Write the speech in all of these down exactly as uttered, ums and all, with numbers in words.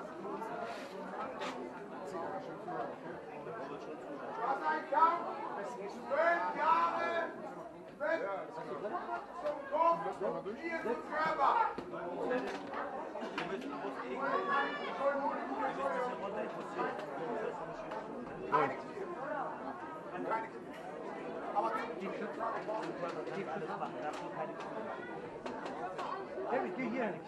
Geh hier hin.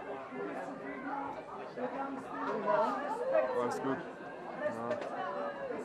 Alles gut. Ja.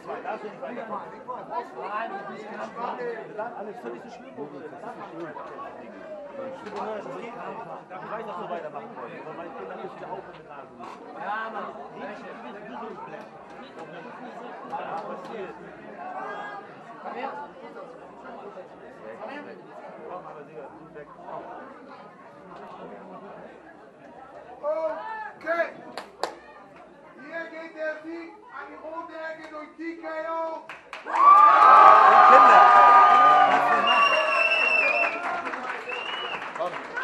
zwei, darfst du nicht weiterkommen. Nein, das ist nicht knapp. Alles ist nicht so schlimm. Das ist nicht schlimm. Ich weiß, dass wir weitermachen wollen, aber meine Kinder müssen wieder aufhören mit Rasen. Ja, Mann. Ja, passiert. Komm her. Komm her. Komm, aber Digga, du weg. Okay. Hier geht der Sieg an die rote Ecke durch T K O. Kinder. Komm.